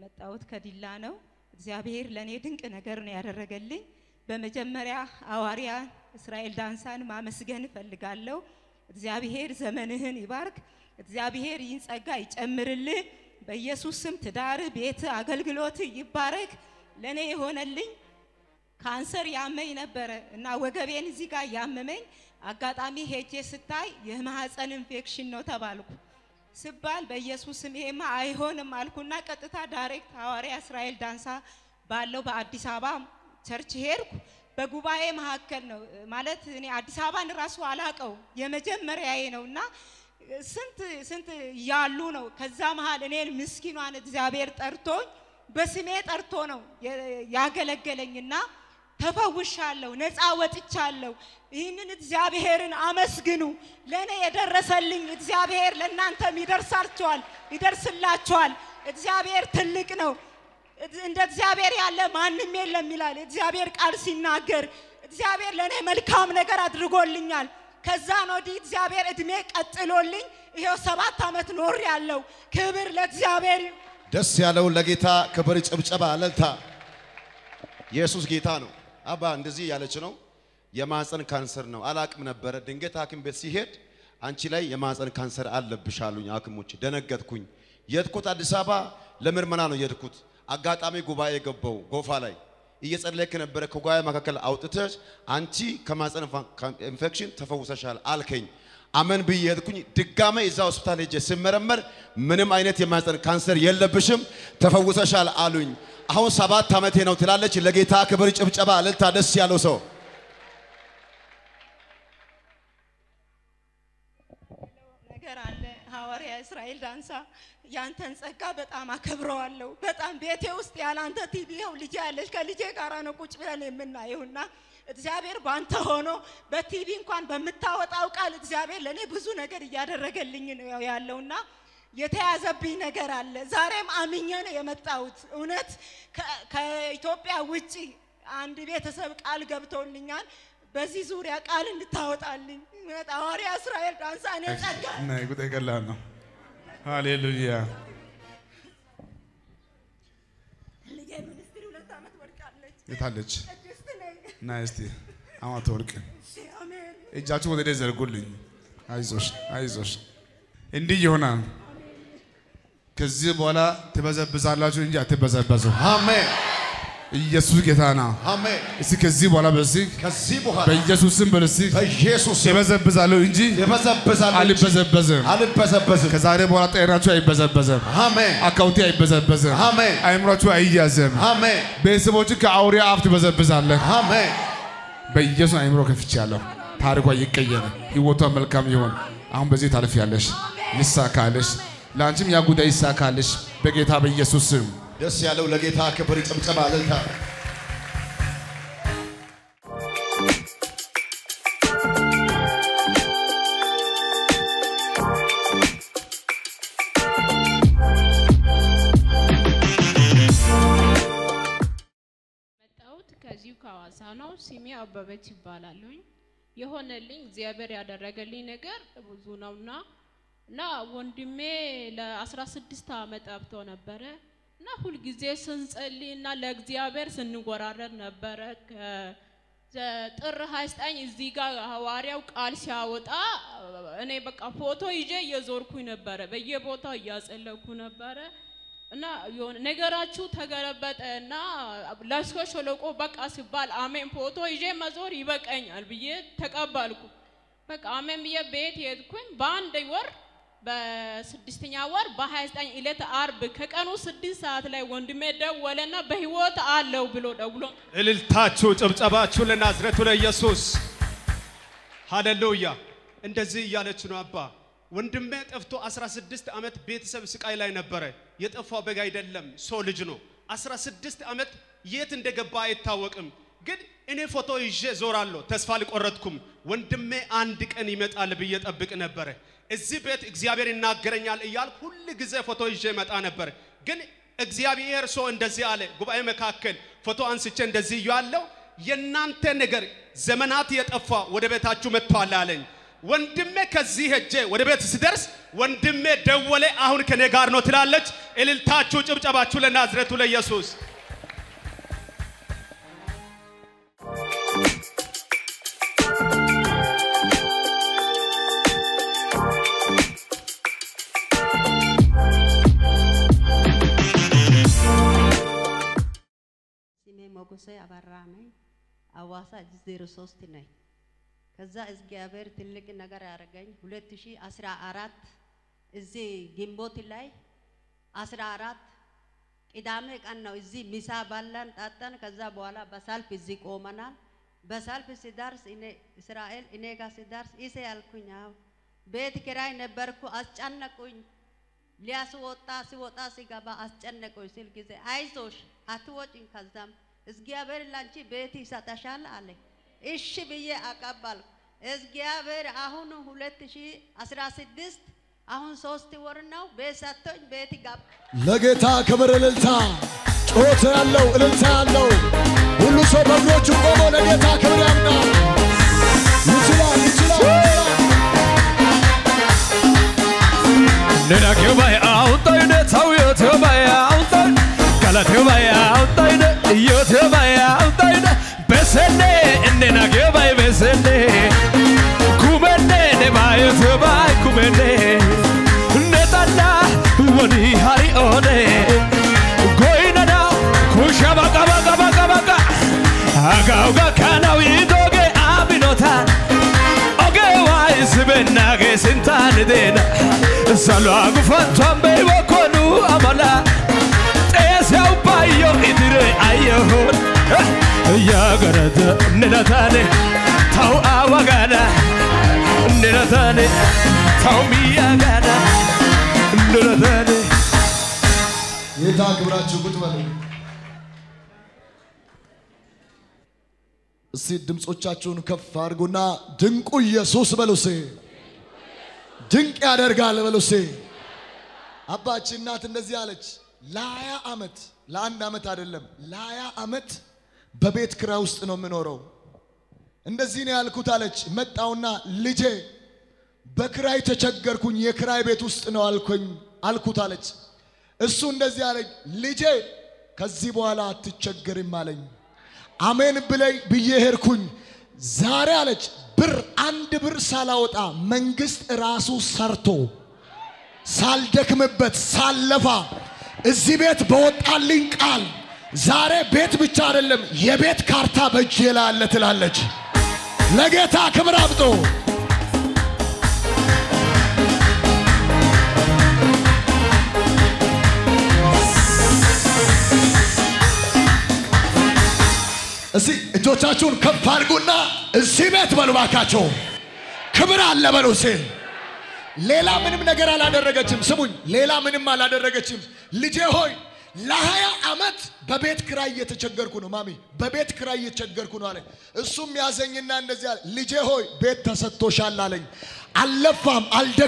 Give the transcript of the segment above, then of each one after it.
የመጣሁት ከዲላ ነው እግዚአብሔር ለኔ ድንቅ ነገር ነው ያደረገልኝ በመጀመሪያ ሐዋርያ እስራኤል ዳንሳን ማመስገን ፈልጋለሁ እግዚአብሔር ዘመንህን ይባርክ እግዚአብሔር ይንጸጋ ይጨምርልህ በኢየሱስ ስም ትዳር ቤት አገልግሎት ይባረክ ለኔ የሆነልኝ ካንሰር ያመኝ ነበር እና ወገቤን እዚህ ጋር ያመመኝ አጋጣሚ ሄጄ ስታይ የማህፀን ኢንፌክሽን ነው ተባልኩ ስባል በኢየሱስ ስም ይሄማ አይሆንም አልኩና ቀጥታ ዳይሬክት ሐዋርያ እስራኤል ዳንሳ ባለው በአዲስ አበባ ቸርች ሄድኩ በጉባኤ መሐከል ነው ማለት እኔ አዲስ አበባን ራሱ አላቀው የመጀመሪያዬ ነውና ስንት ያሉ ነው ከዛ መሃል እኔን ምስኪኗን እግዚአብሔር ጠርቶኝ በስሜ ጠርቶ ነው ያገለገለኝና ተፈውሻለሁ ነፃ ወጥቻለሁ ይህንን እግዚአብሔርን አመስግኑ ለኔ የደረሰልኝ እግዚአብሔር ለእናንተም ይደርስላችኋል እግዚአብሔር ትልቅ ነው እንደ እግዚአብሔር ያለ ማንንም የለም ይላል እግዚአብሔር ቃል ሲናገር እግዚአብሔር ለኔ መልካም ነገር አድርጎልኛል ከዛ ነው እግዚአብሔር እድሜ ቀጥሎልኝ ይሄው 7 አመት ኖር ያለው ክብር ለእግዚአብሔር ደስ ያለው ለጌታ ክብር ጭብጨባ አለልታ ኢየሱስ ጌታ ነው አባ እንደዚህ ያለች ነው የማህፀን ካንሰር ነው አላቅም ነበር ድንገት ሐኪም ቤት ሲሄድ አንቺ ላይ የማህፀን ካንሰር አለብሻሉኝ ሐኪሞች ደነገጥኩኝ የድኩት አዲስ አበባ ለምርመራ ነው የድኩት አጋጣሚ ጉባኤ ገባው ጎፋ ላይ እየጸለይክ ነበር ከጓያ መካከል አውጥተሽ አንቺ ከማህፀን ኢንፌክሽን ተፈውሰሻል አልከኝ አመን በየድኩኝ ድጋሜ እዛ ሆስፒታል ሄጄ ስመረመር ምንም አይነት የማህፀን ካንሰር የለብሽም ተፈውሰሻል አሉኝ አሁን 7 አመቴ ነው ትላለች ለጌታ ክብር ጭብጨባ አለልታ ደስ ያለው ሰው ነገር አለ ሐዋርያ እስራኤል ዳንሳ ያንተን ጸጋ በጣም አከብረዋለሁ በጣም ቤቴ ውስጥ ያላንተ ቲቪው ልጅ ያለሽ ከልጄ ጋራ ነው ቁጭ ብለን የምናየውና እግዚአብሔር ባንተ ሆኖ በቲቪ እንኳን በመታወጣው ቃል እግዚአብሔር ለኔ ብዙ ነገር ያደረገልኝ ነው ያለውና የተያዘብኝ ነገር አለ ዛሬም አምኜ ነው የመጣሁት እውነት ከኢትዮጵያ ውጪ አንድ ቤተሰብ ቃል ገብቶልኛል በዚህ ዙሪያ ቃል እንድታወጣልኝ ሐዋርያ እስራኤል ዳንሳ እኔ ጸጋ ነይ ጉዳይ ቀላል ነው ሃሌሉያ ልጄ ሚኒስትሪ 2 አመት ወርቃለች የታለች ናይስቲ አማት ወርቅ አሜን እጃችሁ ወደ ዘርጉልኝ አይዞሽ እንዲህ ይሆናል ከዚህ በኋላ ተበዘብዛላችሁ እንጂ አትበዘበዙ አሜን ኢየሱስ ጌታ ነው አሜን እስኪ ከዚህ በኋላ በኢየሱስ ስም በልስክ በኢየሱስ ተበዘብዛለሁ እንጂ አልበዘበዝም ከዛሬ በኋላ ጤናችሁ አይበዘበዝም አሜን አካውንቴ አይበዘበዝም አሜን አይምሮአችሁ አይያዝም አሜን ቤተሰቦች ከአውሬ አፍ ተበዘብዛለህ አሜን በኢየሱስ አይምሮ ከፍቻለሁ ታሪኳ ይቀየር ህይወቷ መልካም ይሁን አሁን በዚህ ታልፊያለሽ ይሳካልሽ ላንቺም ያ ጉዳይ ይሳካልሽ በጌታ በኢየሱስ ስም ደስ ያለው ለጌታ ክብር ጭብጨባ አለልታ መጣሁት ከዚሁ ከሐዋሳ ነው ስሜ አበበች ይባላልኝ የሆነልኝ እግዚአብሔር ያደረገልኝ ነገር ብዙ ነውና እና ወንድሜ ለ16 አመት አብቶ ነበር እና ሁሉ ጊዜ ስንጸልይና ለእግዚአብሔር ስንወራረድ ነበር ጥር 29 እዚህ ጋር ሐዋርያው ቃል ሲያወጣ እኔ በቃ ፎቶ ይዤ እየዞርኩኝ ነበር በየቦታው እያጸለይኩ ነበር እና ነገራችሁ ተገረበጠና ለስኮ ሸለቆ በቃ ሲባል አሜን ፎቶ ይዤ መዞር ይበቃኛል ብዬ ተቀበልኩ በቃ አሜን ብዬ ቤት ሄድኩኝ በአንድ ወር በ6ኛ ወር በ29 ዕለት አርብ ከቀኑ 6 ሰዓት ላይ ወንድሜ ደወለና በህይወት አለው ብሎ ደውሎ እልልታችሁ ጭብጨባችሁ ለናዝሬቱ ለኢየሱስ ሃሌሉያ እንደዚህ ያለች ነው አባ ወንድሜ ጠፍቶ 16 አመት ቤተሰብ ስቃይ ላይ ነበር የጠፋው በጋ አይደለም ሰው ልጅ ነው 16 አመት የት እንደገባ አይታወቅም ግን እኔ ፎቶ ይዤ ዞራለሁ ተስፋ አልቆረጥኩም ወንድሜ አንድ ቀን ይመጣል ብዬ ጠብቅ ነበር እዚህ ቤት እግዚአብሔር ይናገረኛል እያል ሁሉ ጊዜ ፎቶ ይዤ መጣ ነበር ግን እግዚአብሔር ሰው እንደዚህ አለ ጉባኤ መካከል ፎቶ አንስቼ እንደዚህ ያለው የናንተ ነገር ዘመናት የጠፋ ወደ ቤታችሁ መጥቷል አለኝ ወንድሜ ከዚህ ሄጄ ወደ ቤት ሲደርስ ወንድሜ ደወለ አሁን ከኔ ጋር ነው ትላለች እልልታችሁ ጭብጨባችሁ ለናዝሬቱ ለኢየሱስ ሞገሴ አባራነ አዋሳ 03 ነኝ ከዛ እግዚአብሔር ትልቅ ነገር ያረጋኝ 2014 እዚህ ግንቦት ላይ 14 ቅዳሜ ቀን ነው እዚህ ሚሳ ባላን ጣጣን ከዛ በኋላ በሳልፍ እዚህ ቆመናል በሳልፍ ሲዳርስ እስራኤል እኔ ጋር ሲዳርስ ኢሴ ያልኩኝ ቤት ኪራይ ነበርኩ አስጨነቁኝ ሊያስወጣ ሲወጣ ሲገባ አስጨነቁኝ ሲል ጊዜ አይዞሽ አትወጪኝ ከዛም እግዚአብሔር ላንቺ ቤት ይሰጣሻል አለ እሺ ብዬ አቀበልኩ እግዚአብሔር አሁን 2016 አሁን 3 ወር ነው ቤት ሰጥቶኝ ቤት ገባ ለጌታ ክብር እልልታ ጮት ያለው እልልታ ያለው ሁሉ ሰው በእግሮቹ ቆሞ ለጌታ ክብር ያምጣ ይችላል ነዳከው ባይ አውጣይ ነታው የተባይ አውጣይ ካላተው ባይ አውጣይ የተባይ አውጣይ በሰኔ እንደናገው ባይ በሰኔ ኩመኔ ነባይ ተባይ ኩመኔ ነጣና ወዲ ሃሪ ኦኔ ጎይናዳ ኩሻባ ቀባ ቀባ ቀባ ቀባ አጋውጋ ካናው ይዶጌ አቢኖታ ኦጌዋይ ስበናገ ስንታን ደና ሰላም ፈንቷን በይወኮኑ አማላ ጤስያው ባዮ ኢድሬ አየሆን ያገረተ ነዳታኔ ታው አዋጋና ነዳታኔ ታው ሚያጋና ነዳታኔ ጌታ ክብራችሁ ቁጭ በሉ እስቲ ድምጾቻችሁን ከፍ አድርጉና ድንቁ ኢየሱስ በሉሴ ድንቅ ያደርጋል በሉሴ አባችን እናት እንደዚህ አለች ለ20 አመት ለአንድ አመት አይደለም ለ20 አመት በቤት ክራይ ውስጥ ነው የምኖረው እንደዚህ ነው ያልኩት አለች መጣውና ልጄ በክራይ ተቸገርኩኝ የክራይ ቤት ውስጥ ነው አልኩት አለች እሱ እንደዚህ አለኝ ልጄ ከዚህ በኋላ አትቸገርም አለኝ አሜን ብዬ ሄድኩኝ ዛሬ አለች ብር አንድ ብር ሳላወጣ መንግስት ራሱ ሰርቶ ሳልደክምበት ሳለፋ እዚህ ቤት በወጣልኝ ቃል ዛሬ ቤት ብቻ አይደለም የቤት ካርታ በእጄ ላይ አለ ትላለች ለጌታ ክብር አብጦ እዚህ እጆቻችሁን ከፍ አድርጉና እዚህ ቤት በሉ ባካችሁ ክብር አለ በሉሴ ሌላ ምንም ነገር አላደረገችም ስሙኝ ሌላ ምንም አላደረገችም ልጄ ሆይ ለ20 አመት በቤት ክራይ እየተቸገርኩ ነው ማሚ በቤት ክራይ እየተቸገርኩ ነው አለኝ እሱም ያዘኝና እንደዚህ አለ ልጄ ሆይ ቤት ተሰጥቶሻል አለኝ አልለፋም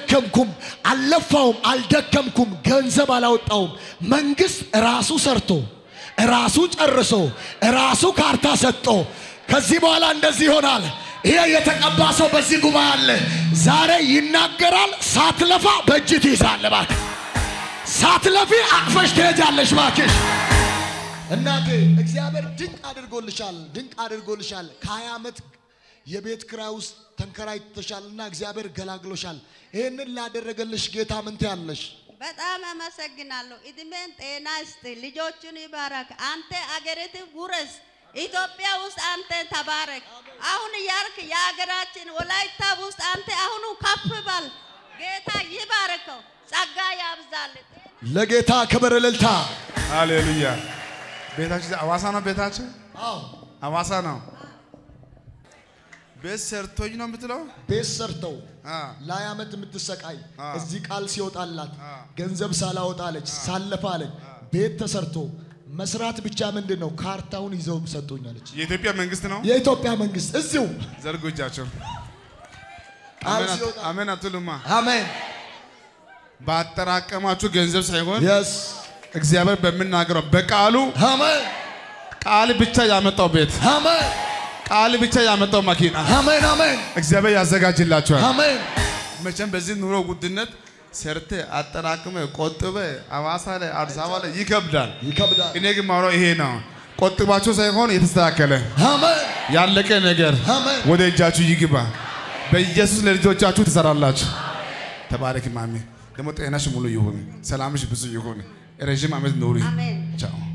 አልደከምኩም ገንዘብ አላወጣውም መንግስት ራሱ ሰርቶ ራሱ ጨርሶ ራሱ ካርታ ሰጥቶ ከዚህ በኋላ እንደዚህ ይሆናል ይሄ የተቀባ ሰው በዚህ ጉባኤ አለ ዛሬ ይናገራል ሳትለፋ በእጅ ትይዛለህ ባክ ሳትለፊ አቅፈሽ ትሄጃለሽ ባክሽ እናቴ እግዚአብሔር ድንቅ አድርጎልሻል ከ20 አመት የቤት ክራይ ውስጥ ተንከራይተሻልና እግዚአብሔር ገላግሎሻል ይሄንን ላደረገልሽ ጌታ ምን ትያለሽ በጣም አመሰግናለሁ እድሜን ጤና ይስጥ ልጆችን ይባረክ አንተ አገርት ውረስ ኢትዮጵያ ውስጥ አንተ ተባረክ አሁን ያርክ ያገራችን ወላይታ ውስጥ አንተ አሁን ከፍ በል ጌታ ይባርከው ጸጋ ያብዛል ለጌታ ክብር እልልታ ሃሌሉያ ቤታችን አዋሳ ነው ቤታችን አዎ አዋሳ ነው ቤት ሰርቶኝ ነው የምትለው ቤት ሰርተው ለ20 አመት የምትሰቃይ እዚህ ቃል ሲወጣላት ገንዘብ ሳላወጣለች ሳለፋለች ቤት ተሰርቶ መስራት ብቻ ምንድነው ካርታውን ይዘው ሰጡኛለች የኢትዮጵያ መንግስት ነው የኢትዮጵያ መንግስት እዚሁ ዘርጉጃቸው አሜን አትሉማ አሜን ባጠራቀማችሁ ገንዘብ ሳይሆን yes እግዚአብሔር በሚናገረው በቃሉ አሜን ቃል ብቻ ያመጣው ቤት አሜን ቃል ብቻ ያመጣው መኪና አሜን አሜን እግዚአብሔር ያዘጋጅላችኋል አሜን መቼም በዚህ ኑሮ ውድነት ሰርተ አጠራቅመ ቆጥበ አዋሳ ላይ አዲስ አበባ ላይ ይከብዳል። እኔ ግን ማውራው ይሄ ነው። ቆጥባችሁ ሳይሆን የተስተካከለ አሜን ያለቀ ነገር ወደ እጃችሁ ይግባ። በኢየሱስ ለልጆቻችሁ ትሰራላችሁ። ተባረክ ማሚ። ደግሞ ጤናሽ ሙሉ ይሁን፣ ሰላምሽ ብዙ ይሁን፣ ረጅም ዓመት ኑሪ። ቻው